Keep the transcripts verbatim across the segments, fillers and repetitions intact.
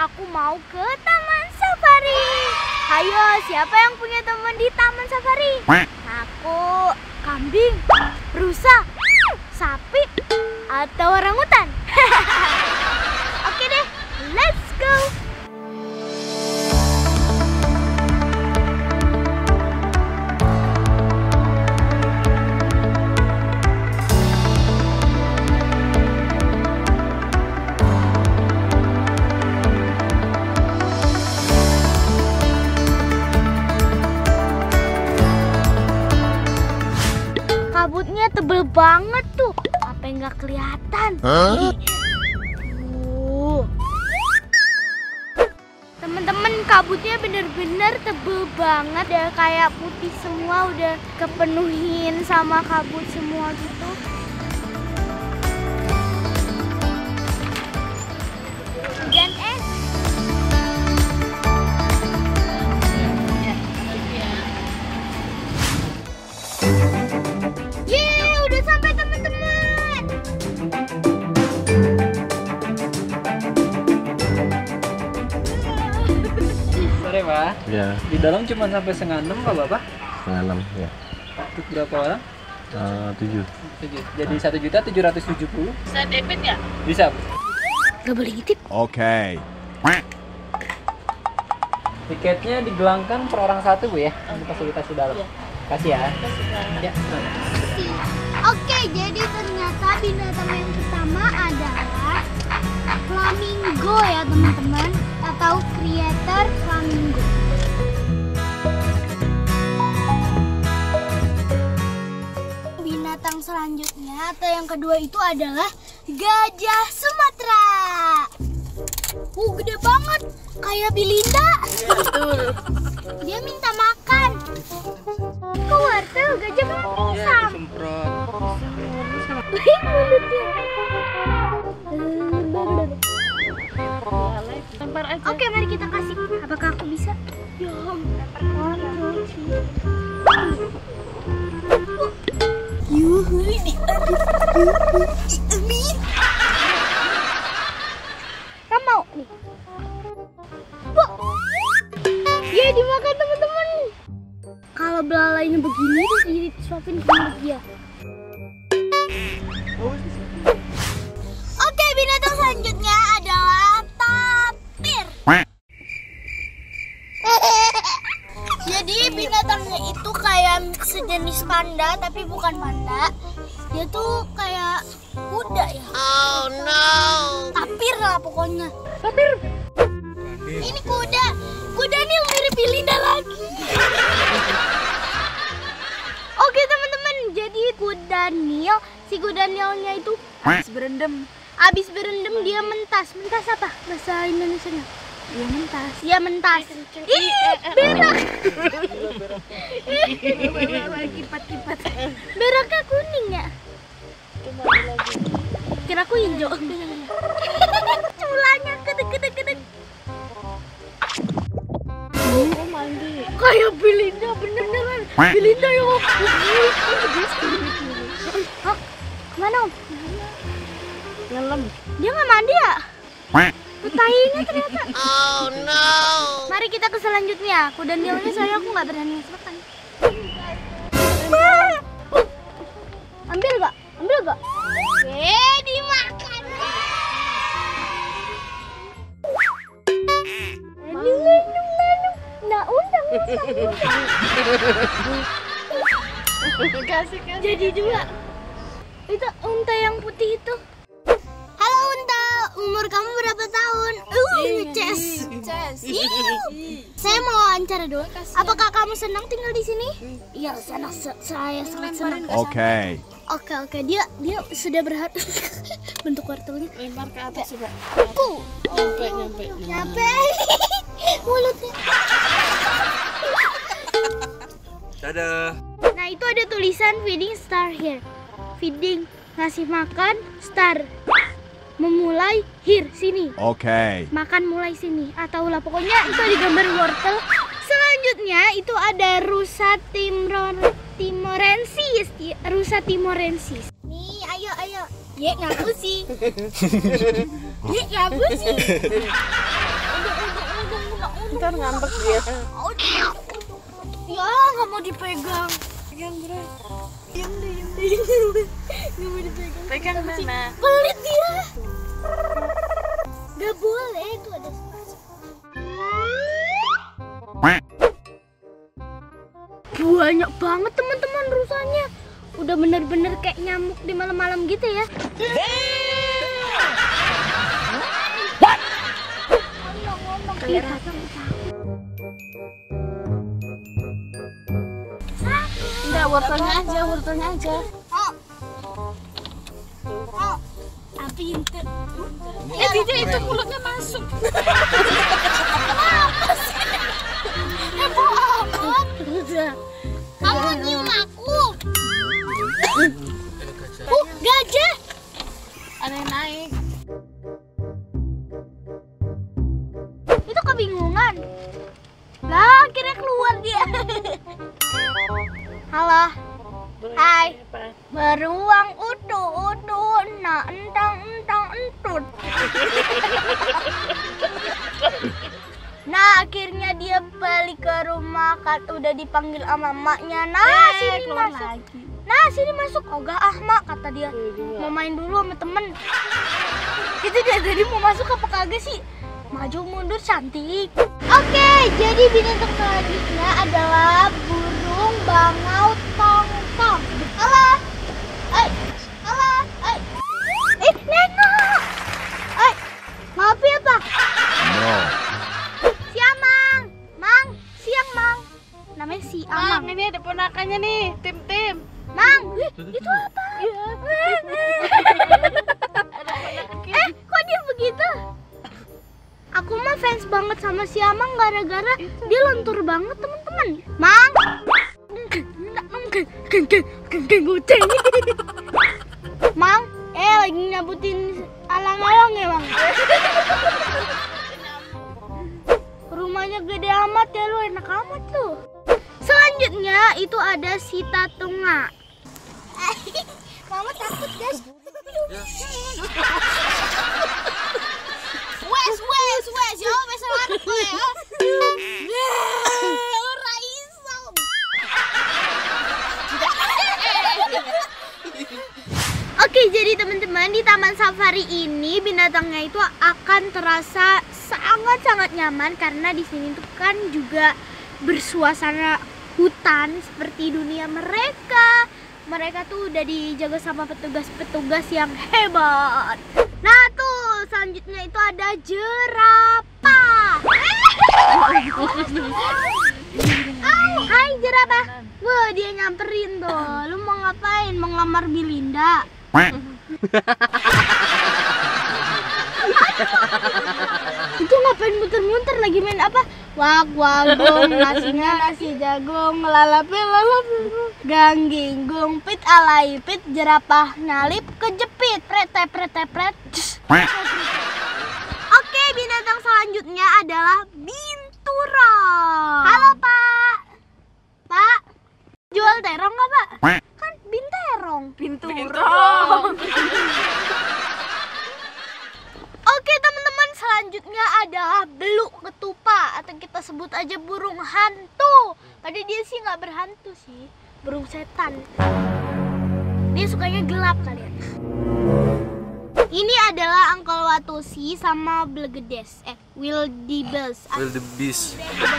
aku mau ke Taman Safari. Ayo, siapa yang punya teman di Taman Safari? Aku, kambing, rusa, sapi, atau orangutan? Oke deh, let's go. Kabutnya tebel banget tuh, apa yang nggak kelihatan? Huh? Temen-temen, kabutnya bener-bener tebel banget ya, kayak putih semua, udah kepenuhin sama kabut semua gitu. Hujan es. Pak, ya. Di dalam cuma sampai setengah enam Pak Bapak? Setengah enam, ya. Untuk berapa orang? Uh, tujuh. Tujuh. Jadi satu juta tujuh ratus tujuh puluh. Bisa debit ya? Bisa. Gak boleh ngitip. Oke. Okay. Tiketnya digelangkan per orang satu Bu ya, untuk fasilitas di dalam. Ya. Kasih ya. Kasih ya. Oke, jadi ternyata binatang yang pertama adalah flamingo ya teman-teman, atau creator flamingo. Binatang selanjutnya atau yang kedua itu adalah gajah Sumatera. Uh, gede banget, kayak Belinda. Betul. Dia minta makan. Kok wortel gajah kan pisang? Semprot. Wih, mulutnya. Oke, mari kita kasih. Apakah aku bisa? Ya, yuhu, ini kamu mau nih? Bu, ya dimakan teman-teman. Kalau belalainya begini terus disuapin ke mulut dia. Oke, binatang selanjutnya adalah tapir. Jadi binatangnya itu kayak sejenis panda tapi bukan panda. Dia tuh kayak kuda ya. Oh no. Tapir lah pokoknya. Tapir. Ini kuda. Kuda nih mirip Belinda lagi. Oke teman-teman, jadi kuda Nil, si kuda Nilnya itu habis berendam. Habis berendam dia mentas. Mentas apa bahasa Indonesianya? Iya mentas. Iya mentas. Ih, berak. Kipat-kipat. Beraknya kuning ya? Kira aku hijau. Culanya kedek-kedek-kedek. Oh, mandi. Kayak Belinda bener-beneran. Belinda yang aku. Hah? Kemana Om? Nyelam. Dia nggak mandi ya? Petainya ternyata. Oh no. Mari kita ke selanjutnya. Kuda Nilnya saya aku nggak berani makan. Ambil gak? Ambil gak? Eh, dimakan. Minum-minum. Nah, undang, undang, undang. Jadi dua. Itu unta yang putih itu. Halo unta, umur kamu berapa tahun? Uh, Ces. Ces. Saya mau wawancara dulu. Apakah kamu senang tinggal di sini? Iya, senang. Saya sangat senang. Oke. Oke, oke. Dia dia sudah berharap bentuk wortelnya. Lempar ke atas coba. Ku. Nyampe, nyampe. Nyampe. Mulutnya. Dadah. Nah, itu ada tulisan feeding star here. Feeding, ngasih makan, star. Memulai here, sini. Oke. Okay. Makan mulai sini. Atau lah pokoknya itu ada gambar wortel. Selanjutnya itu ada rusa timor timorensis. Rusa timorensis. Nih, ayo ayo. Ye, ngapu sih. Ye, ngapu sih. Ntar ngambek dia. Ya nggak mau dipegang. Pegang bro. Diam diam diam. Nggak mau dipegang. Pegang mana? Pelit dia. Gak boleh itu ada. Banyak banget teman-teman rusanya. Udah bener-bener kayak nyamuk di malam-malam gitu ya. Enggak, wortelnya aja, wortelnya aja. Oh. Oh. Tapi itu. Eh, Didi itu mulutnya masuk. Apa sih? Heboh amat. Udah. Kamu nyium aku. Uh, gajah. Ada yang naik. Itu kebingungan. Lah, akhirnya keluar dia. Halo. Hai. Beruang utu utu nak entang entang entut. Nah, akhirnya dia balik ke rumah kan udah dipanggil sama emaknya. Nah, Eh, sini keluar masuk. lagi. Nah, sini masuk. Ogah ah, Mak, kata dia. Mau main dulu sama temen. Itu dia tadi mau masuk apa kagak sih? Maju mundur cantik. Oke, jadi binatang selanjutnya adalah burung bangau tongtong. Halo. Eh, halo. Eh. Eh, nengok. Eh, ngopi apa? No. Siang, Mang. Mang, siang, Mang. Namanya si Mang, Amang. ini ada ponakannya nih, tim-tim. Mang, wih, itu apa? Eh, kok dia begitu? Aku mah fans banget sama si Amang gara-gara dia lentur banget teman-teman. Mang, Mang, eh lagi nyabutin alang-alang ya Mang. Rumahnya gede amat ya lu, enak amat lu. Selanjutnya itu ada si Tatunga. Mama takut guys. Wes wes wes yo wes larut ya. Ora iso. Oke, jadi teman-teman di Taman Safari ini binatangnya itu akan terasa sangat-sangat nyaman karena di sini tuh kan juga bersuasana hutan seperti dunia mereka. Mereka tuh udah dijaga sama petugas-petugas yang hebat. Nah tuh selanjutnya itu ada jerapah. Oh, hai jerapah. Wah, dia nyamperin tuh. Lu mau ngapain? Mau ngelamar Bilinda? Itu ngapain muter-muter lagi main apa? Wak wak gong, nasinya nasi jagung, lalape lalape, gangging gungpit alai pit, jerapah nyalip kejepit, prete prete pret. Oke, binatang selanjutnya adalah binturong. Halo Pak. Pak, jual terong nggak Pak? Kan binterong. Binturong. Oke teman-teman, selanjutnya adalah beluk ketupa atau kita sebut aja burung hantu. Padahal dia sih nggak berhantu sih, burung setan. Dia sukanya gelap kalian. Ini adalah angkol watosi sama blegedes, eh wildebeest. Wildebeest.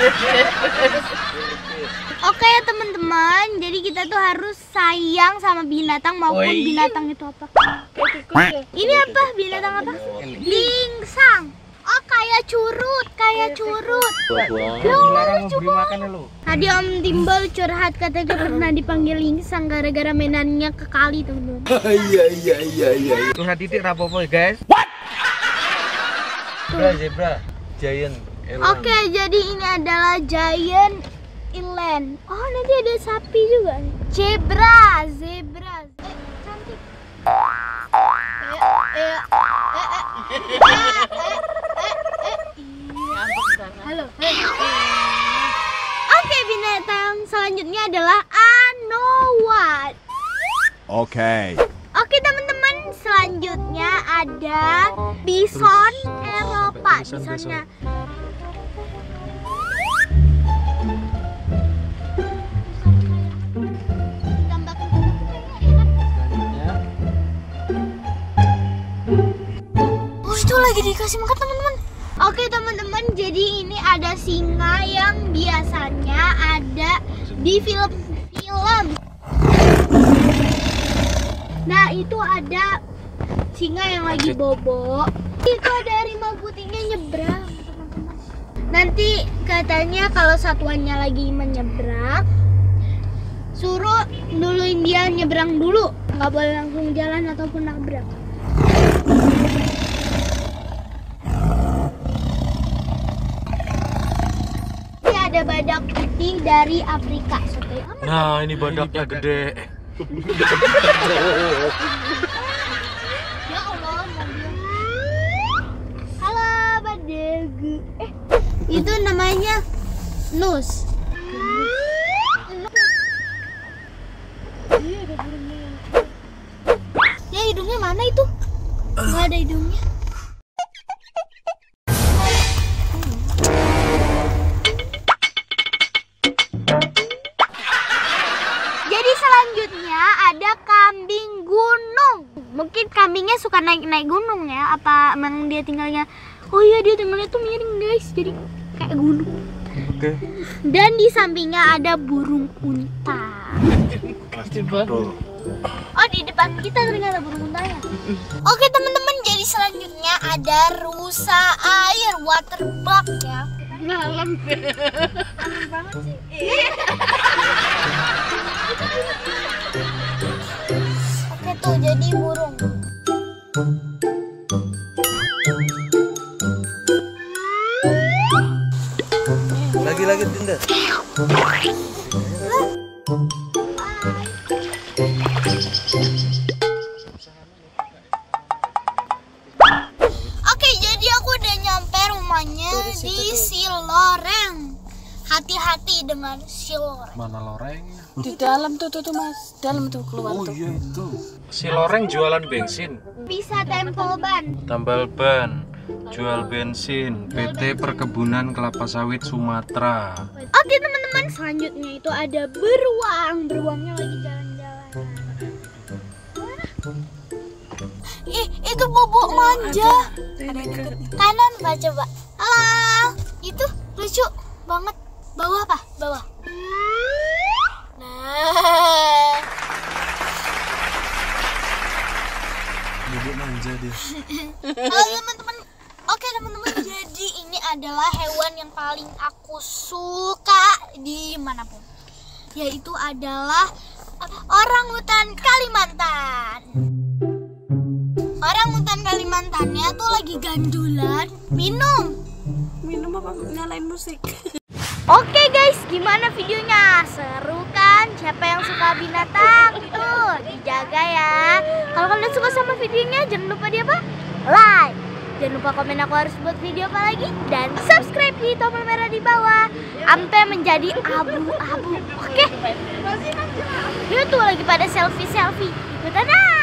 Oke ya teman-teman, jadi kita tuh harus sayang sama binatang maupun binatang itu apa? Ini apa? Binatang apa? Lingsang. Oh kayak curut, kayak curut. Lucu banget. Tadi Om Timbal curhat katanya pernah dipanggil lingsang gara-gara mainannya ke kali teman-teman. Iya iya iya iya. Curhat titik rapopo guys. What? Zebra, zebra, giant. Oke, jadi ini adalah giant eland. Oh, nanti ada sapi juga nih. Zebra, zebra. Eh, cantik. Eh, eh, eh, eh, eh, halo. Oke, binatang selanjutnya adalah anowat. Oke. Oke teman-teman, selanjutnya ada bison Eropa. Bisonnya lagi dikasih makan teman-teman. Oke teman-teman, jadi ini ada singa yang biasanya ada di film-film. Nah itu ada singa yang lagi bobo. Itu ada harimau putihnya nyebrang teman-teman. Nanti katanya kalau satuannya lagi menyeberang, suruh duluin dia nyebrang dulu, nggak boleh langsung jalan ataupun nabrak. Ini ada badak putih dari Afrika. Nah, ini badaknya gede. Ya Allah, mobil. Halo badak. Eh, itu namanya nus. Ya hidungnya mana itu? Nggak ada hidungnya. Jadi selanjutnya ada kambing gunung. Mungkin kambingnya suka naik-naik gunung ya? Apa memang dia tinggalnya? Oh iya, dia tinggalnya tuh miring guys, jadi kayak gunung. Oke. Dan di sampingnya ada burung unta. Oh, di depan kita ternyata burung untanya. Oke teman-teman, jadi selanjutnya ada rusa air, waterbug ya. Malam deh. Aneh banget sih. Oke tuh, jadi burung. Lagi-lagi Dinda. Oke, jadi aku udah nyampe rumahnya di Siloreng. Hati-hati dengan Siloreng. Mana loreng? Di dalam tuh tuh, tuh Mas, dalam tuh keluar Oh tuh. iya itu. Si loreng jualan bensin, Bisa tempel ban. tambal ban, jual bensin, P T Perkebunan Kelapa Sawit Sumatera. Oke teman-teman, selanjutnya itu ada beruang. Beruangnya lagi jalan-jalan. Ih, itu bobok manja. Kanan Pak, coba. Halo. Itu lucu banget. Bawah apa? Bawah. Nah. Bobok manja dia. Halo teman-teman. Oke teman-teman, jadi ini adalah hewan yang paling aku suka dimanapun, yaitu adalah orangutan Kalimantan. Orangutan Kalimantannya tuh lagi gandulan minum. Minum apa? Nyalain musik. Oke guys, gimana videonya? Seru kan? Siapa yang suka binatang? Tuh, dijaga ya. Kalau kalian suka sama videonya, jangan lupa di apa? Like. Jangan lupa komen aku harus buat video apa lagi. Dan subscribe di tombol merah di bawah sampai menjadi abu-abu. Oke? Dia tuh lagi pada selfie-selfie. Ikutan ah!